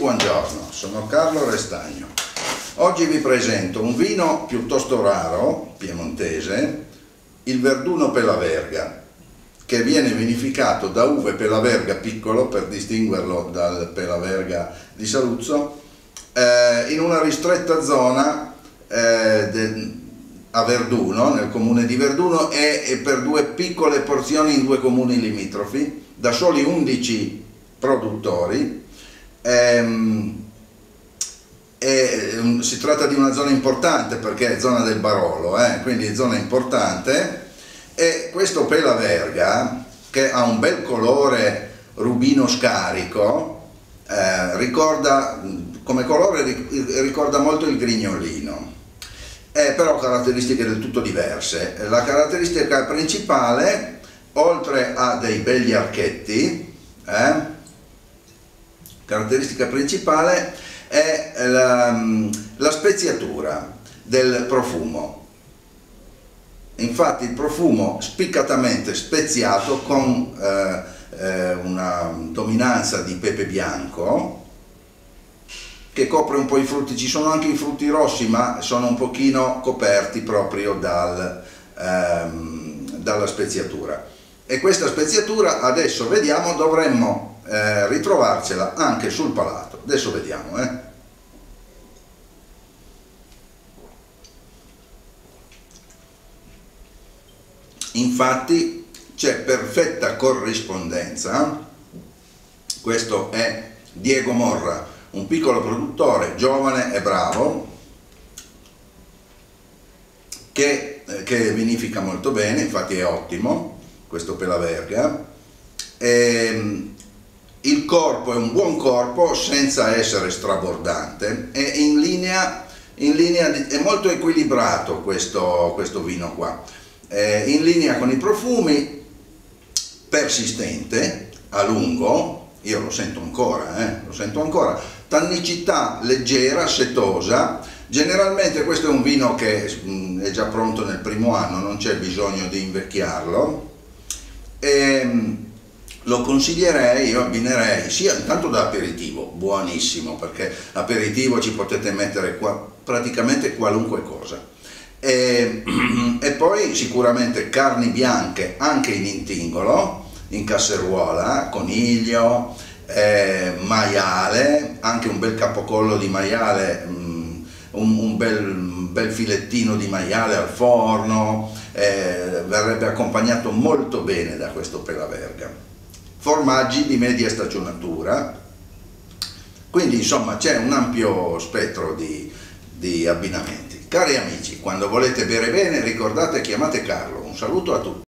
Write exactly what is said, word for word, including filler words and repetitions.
buongiorno, sono Carlo Restagno. Oggi vi presento un vino piuttosto raro, piemontese, il Verduno Pelaverga, che viene vinificato da uve Pelaverga piccolo, per distinguerlo dal Pelaverga di Saluzzo, eh, in una ristretta zona eh, de, a Verduno, nel comune di Verduno, e, e per due piccole porzioni in due comuni limitrofi, da soli undici produttori. Ehm, e, si tratta di una zona importante perché è zona del Barolo, eh, quindi è zona importante, e questo Pelaverga, che ha un bel colore rubino scarico, eh, ricorda, come colore ricorda molto il grignolino, eh, però caratteristiche del tutto diverse. La caratteristica principale, oltre a dei begli archetti, eh, caratteristica principale è la, la speziatura del profumo. Infatti il profumo spiccatamente speziato con eh, eh, una dominanza di pepe bianco che copre un po' i frutti. Ci sono anche i frutti rossi, ma sono un pochino coperti proprio dal, ehm, dalla speziatura. E questa speziatura adesso vediamo dovremmo Eh, ritrovarcela anche sul palato. Adesso vediamo, eh. Infatti c'è perfetta corrispondenza. Questo è Diego Morra, un piccolo produttore giovane e bravo che, che vinifica molto bene, infatti è ottimo questo Pelaverga. E, il corpo è un buon corpo senza essere strabordante, e in linea, in linea di, è molto equilibrato questo, questo vino qua, è in linea con i profumi, persistente, a lungo, io lo sento ancora, eh, lo sento ancora, tannicità leggera, setosa. Generalmente questo è un vino che mh, è già pronto nel primo anno, non c'è bisogno di invecchiarlo. E, lo consiglierei, io abbinerei sia intanto da aperitivo, buonissimo, perché aperitivo ci potete mettere qua, praticamente qualunque cosa, e, e poi sicuramente carni bianche anche in intingolo, in casseruola, coniglio, eh, maiale, anche un bel capocollo di maiale, um, un, un, bel, un bel filettino di maiale al forno, eh, verrebbe accompagnato molto bene da questo Pelaverga. Formaggi di media stagionatura, quindi insomma c'è un ampio spettro di, di abbinamenti. Cari amici, quando volete bere bene ricordate, chiamate Carlo. Un saluto a tutti.